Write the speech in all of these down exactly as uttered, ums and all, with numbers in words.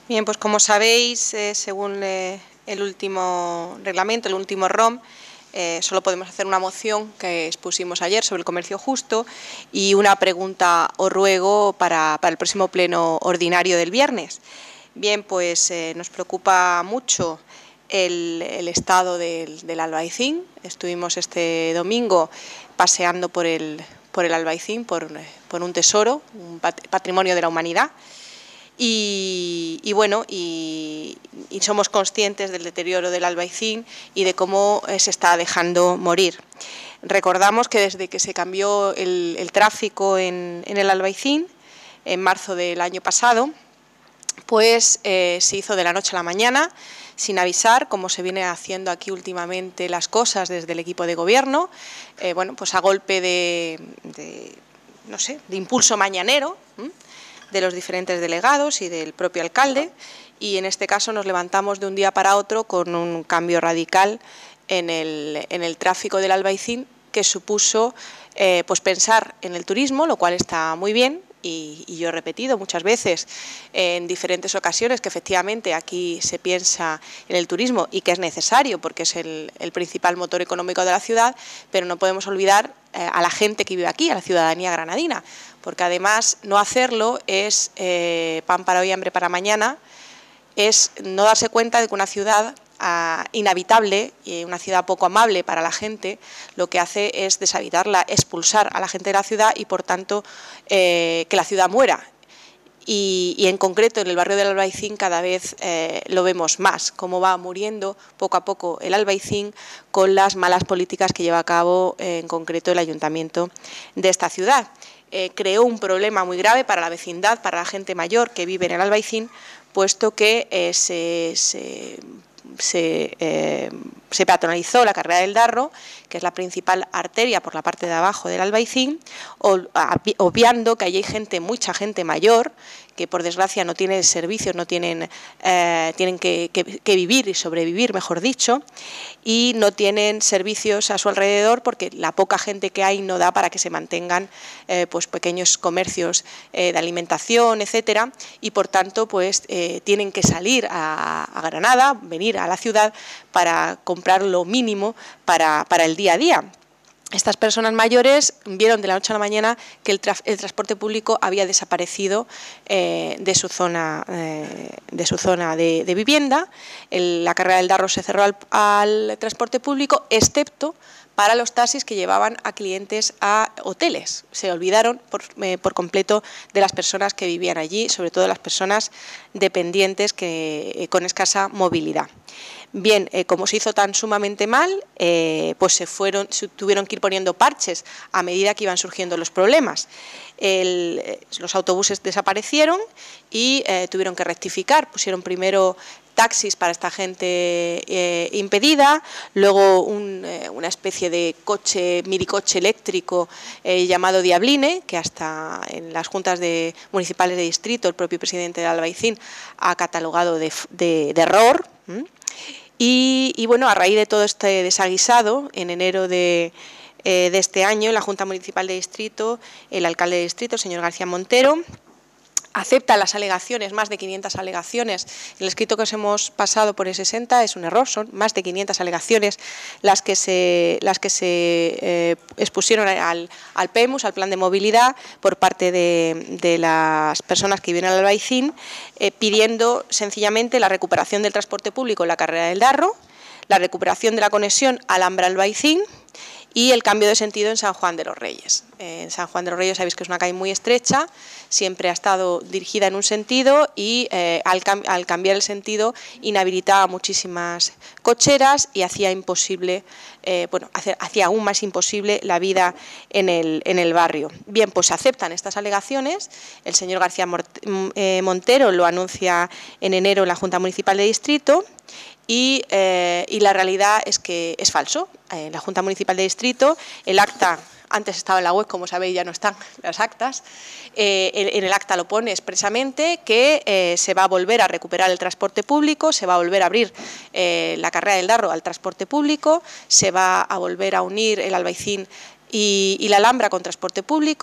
Bien, pues como sabéis, eh, según eh, el último reglamento, el último R O M, eh, solo podemos hacer una moción que expusimos ayer sobre el comercio justo y una pregunta o ruego para, para el próximo pleno ordinario del viernes. Bien, pues eh, nos preocupa mucho el, el estado del, del Albaicín. Estuvimos este domingo paseando por el, por el Albaicín, por, por un tesoro, un patrimonio de la humanidad. Y, y bueno, y, y somos conscientes del deterioro del Albaicín y de cómo eh, se está dejando morir. Recordamos que desde que se cambió el, el tráfico en, en el Albaicín, en marzo del año pasado, pues eh, se hizo de la noche a la mañana, sin avisar, como se viene haciendo aquí últimamente las cosas desde el equipo de gobierno, eh, bueno, pues a golpe de, de, no sé, de impulso mañanero, ¿eh? de los diferentes delegados y del propio alcalde, y en este caso nos levantamos de un día para otro con un cambio radical en el, en el tráfico del Albaicín, que supuso eh, pues pensar en el turismo, lo cual está muy bien, y, y yo he repetido muchas veces en diferentes ocasiones que efectivamente aquí se piensa en el turismo y que es necesario porque es el, el principal motor económico de la ciudad, pero no podemos olvidar eh, a la gente que vive aquí, a la ciudadanía granadina, porque además no hacerlo es eh, pan para hoy, hambre para mañana, es no darse cuenta de que una ciudad uh, inhabitable y una ciudad poco amable para la gente, lo que hace es deshabitarla, expulsar a la gente de la ciudad y por tanto eh, que la ciudad muera. Y, y en concreto en el barrio del Albaicín cada vez eh, lo vemos más, cómo va muriendo poco a poco el Albaicín con las malas políticas que lleva a cabo eh, en concreto el ayuntamiento de esta ciudad. Eh, creó un problema muy grave para la vecindad, para la gente mayor que vive en el Albaicín, puesto que eh, se, se, se, eh, se peatonalizó la carrera del Darro, que es la principal arteria por la parte de abajo del Albaicín, obviando que allí hay gente, mucha gente mayor, que por desgracia no tiene servicios, no tienen, eh, tienen que, que, que vivir y sobrevivir, mejor dicho, y no tienen servicios a su alrededor porque la poca gente que hay no da para que se mantengan eh, pues pequeños comercios eh, de alimentación, etcétera, y por tanto pues eh, tienen que salir a, a Granada, venir a la ciudad para comprar lo mínimo para, para el día a día. Estas personas mayores vieron de la noche a la mañana que el, tra el transporte público había desaparecido eh, de su zona, eh, de, su zona de, de vivienda. El, la carrera del Darro se cerró al, al transporte público, excepto para los taxis que llevaban a clientes a hoteles. Se olvidaron por, eh, por completo de las personas que vivían allí, sobre todo las personas dependientes que, eh, con escasa movilidad. Bien, eh, como se hizo tan sumamente mal, eh, pues se fueron, se tuvieron que ir poniendo parches a medida que iban surgiendo los problemas. El, eh, los autobuses desaparecieron y eh, tuvieron que rectificar. Pusieron primero taxis para esta gente eh, impedida, luego un, eh, una especie de coche, minicoche eléctrico eh, llamado Diabline, que hasta en las juntas de, municipales de distrito el propio presidente del Albaicín ha catalogado de, de, de error. ¿Mm? Y, y bueno, a raíz de todo este desaguisado, en enero de, eh, de este año, en la Junta Municipal de Distrito, el alcalde de distrito, el señor García Montero, acepta las alegaciones, más de quinientas alegaciones. El escrito que os hemos pasado por E sesenta es un error, son más de quinientas alegaciones las que se, las que se eh, expusieron al, al P E M U S, al Plan de Movilidad, por parte de, de las personas que viven al Albaicín, eh, pidiendo sencillamente la recuperación del transporte público en la carrera del Darro, la recuperación de la conexión Alhambra-Albaicín, y el cambio de sentido en San Juan de los Reyes. En San Juan de los Reyes sabéis que es una calle muy estrecha, siempre ha estado dirigida en un sentido y eh, al, cam al cambiar el sentido inhabilitaba muchísimas cocheras y hacía imposible, eh, bueno, hacía aún más imposible la vida en el, en el barrio. Bien, pues se aceptan estas alegaciones, el señor García Montero lo anuncia en enero en la Junta Municipal de Distrito. Y, eh, y la realidad es que es falso. En la Junta Municipal de Distrito, el acta, antes estaba en la web, como sabéis ya no están las actas, eh, en, en el acta lo pone expresamente que eh, se va a volver a recuperar el transporte público, se va a volver a abrir eh, la carrera del Darro al transporte público, se va a volver a unir el Albaicín y, y la Alhambra con transporte público,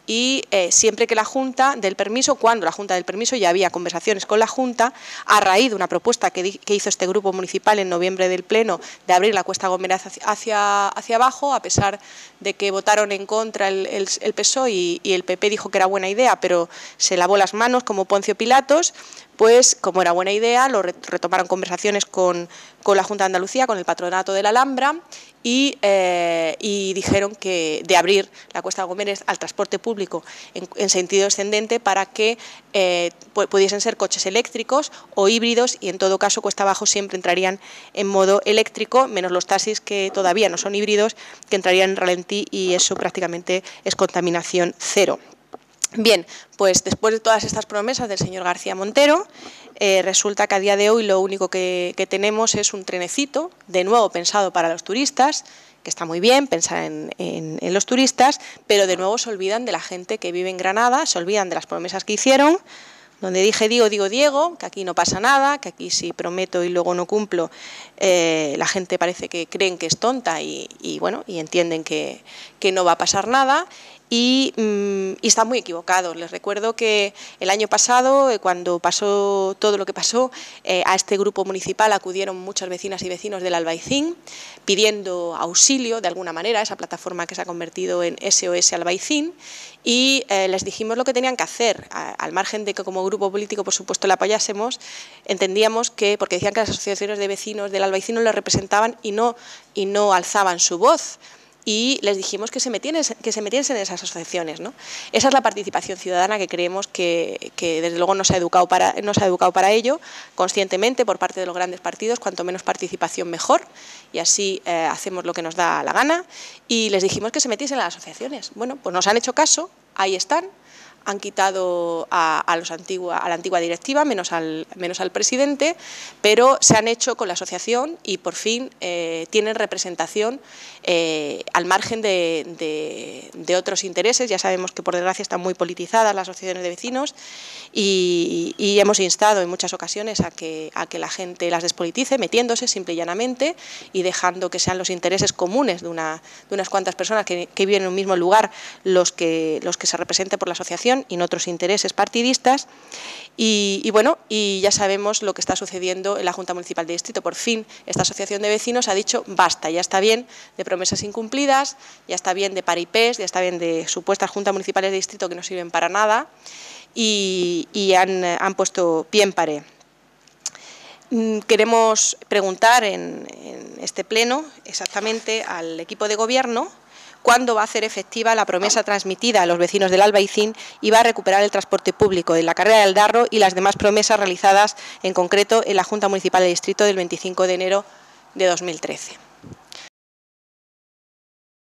y eh, siempre que la Junta del Permiso, cuando la Junta del Permiso ya había conversaciones con la Junta, a raíz de una propuesta que, que hizo este grupo municipal en noviembre del Pleno de abrir la Cuesta Gómez hacia, hacia, hacia abajo, a pesar de que votaron en contra el, el, el P S O E y, y el P P dijo que era buena idea, pero se lavó las manos como Poncio Pilatos, pues como era buena idea, lo retomaron conversaciones con, con la Junta de Andalucía, con el Patronato de la Alhambra, y, eh, y dijeron que de abrir la Cuesta Gómez al transporte público en, en sentido descendente para que eh, pudiesen ser coches eléctricos o híbridos, y en todo caso Cuesta Abajo siempre entrarían en modo eléctrico, menos los taxis que todavía no son híbridos, que entrarían en ralentí, y eso prácticamente es contaminación cero. Bien, pues después de todas estas promesas del señor García Montero, eh, resulta que a día de hoy lo único que, que tenemos es un trenecito, de nuevo pensado para los turistas, que está muy bien pensar en, en, en los turistas, pero de nuevo se olvidan de la gente que vive en Granada, se olvidan de las promesas que hicieron, donde dije digo, digo, Diego, que aquí no pasa nada, que aquí si prometo y luego no cumplo, eh, la gente parece que creen que es tonta y, y bueno, y entienden que, que no va a pasar nada. Y, mmm, y están muy equivocados. Les recuerdo que el año pasado, eh, cuando pasó todo lo que pasó, eh, a este grupo municipal acudieron muchas vecinas y vecinos del Albaicín pidiendo auxilio de alguna manera, esa plataforma que se ha convertido en S O S Albaicín, y eh, les dijimos lo que tenían que hacer, a, al margen de que como grupo político por supuesto le apoyásemos, entendíamos que, porque decían que las asociaciones de vecinos del Albaicín no les representaban y no, y no alzaban su voz, y les dijimos que se metiesen, que se metiesen en esas asociaciones, ¿no? Esa es la participación ciudadana que creemos que, que desde luego no se ha educado para, no se ha educado para ello, conscientemente por parte de los grandes partidos, cuanto menos participación mejor, y así eh, hacemos lo que nos da la gana, y les dijimos que se metiesen en las asociaciones. Bueno, pues nos han hecho caso, ahí están, han quitado a, a, los antigua, a la antigua directiva, menos al, menos al presidente, pero se han hecho con la asociación y por fin eh, tienen representación eh, al margen de, de, de otros intereses. Ya sabemos que por desgracia están muy politizadas las asociaciones de vecinos y, y hemos instado en muchas ocasiones a que, a que la gente las despolitice, metiéndose simple y llanamente y dejando que sean los intereses comunes de, una, de unas cuantas personas que, que viven en un mismo lugar los que, los que se representen por la asociación y no otros intereses partidistas. Y, y bueno, y ya sabemos lo que está sucediendo en la Junta Municipal de Distrito. Por fin esta asociación de vecinos ha dicho basta, ya está bien de promesas incumplidas, ya está bien de paripés, ya está bien de supuestas juntas municipales de distrito que no sirven para nada, y, y han, han puesto pie en pared. Queremos preguntar en, en este pleno exactamente al equipo de gobierno cuándo va a hacer efectiva la promesa transmitida a los vecinos del Albaicín y va a recuperar el transporte público en la carrera del Darro y las demás promesas realizadas en concreto en la Junta Municipal de Distrito del veinticinco de enero de dos mil trece.